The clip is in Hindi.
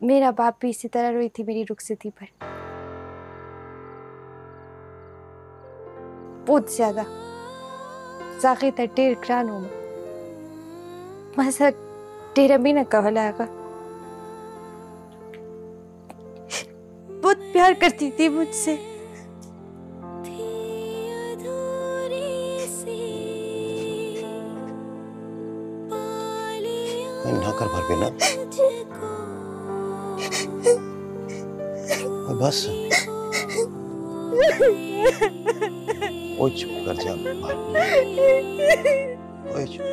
मेरा बाप भी इसी तरह रोई थी मेरी रुखसती पर, बहुत ज्यादा। जाके टेर क्रानो में मसा टेरा भी न कहलागा। बहुत प्यार करती थी मुझसे। ना कर भर पे ना बस ओ चुप कर जा। ओए चुप।